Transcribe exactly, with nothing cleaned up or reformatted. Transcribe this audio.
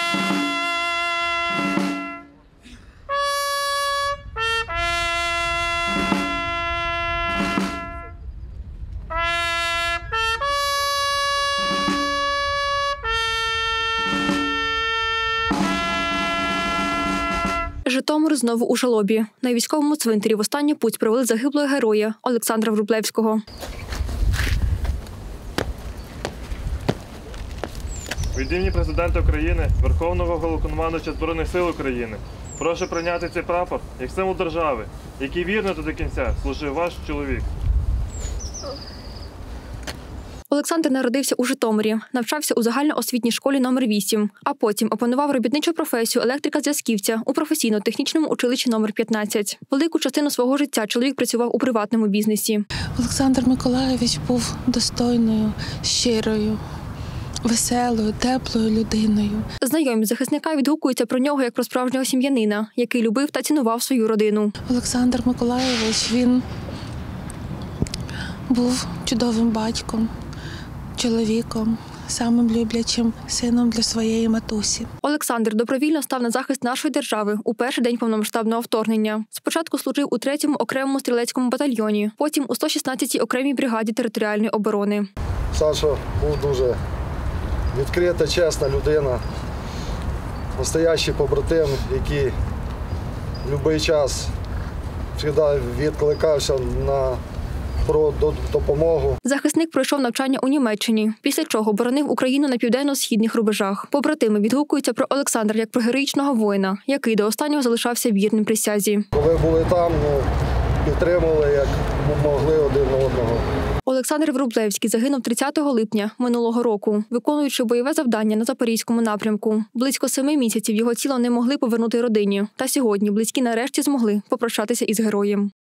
Житомир знову у жалобі. На військовому цвинтарі в останню путь провели загиблого героя Олександра Врублевського. Від імені Президента України, Верховного Головнокомандувача Збройних сил України, прошу прийняти цей прапор як символ держави, який вірно та до кінця служив ваш чоловік. Олександр народився у Житомирі, навчався у загальноосвітній школі номер вісім, а потім опанував робітничу професію електрика-зв'язківця у професійно-технічному училищі номер п'ятнадцять. Велику частину свого життя чоловік працював у приватному бізнесі. Олександр Миколайович був достойною, щирою, веселою, теплою людиною. Знайомі захисника відгукуються про нього як про справжнього сім'янина, який любив та цінував свою родину. Олександр Миколайович, він був чудовим батьком, чоловіком, самим люблячим сином для своєї матусі. Олександр добровільно став на захист нашої держави у перший день повномасштабного вторгнення. Спочатку служив у третьому окремому стрілецькому батальйоні, потім у сто шістнадцятій окремій бригаді територіальної оборони. Саша був дуже відкрита, чесна людина, настоящий побратим, який в будь-який час завжди відкликався на про допомогу. Захисник пройшов навчання у Німеччині, після чого боронив Україну на південно-східних рубежах. Побратими відгукуються про Олександра як про героїчного воїна, який до останнього залишався вірним присязі. Коли були там, ну, підтримували, як могли один одного. Олександр Врублевський загинув тридцятого липня минулого року, виконуючи бойове завдання на Запорізькому напрямку. Близько семи місяців його тіло не могли повернути родині. Та сьогодні близькі нарешті змогли попрощатися із героєм.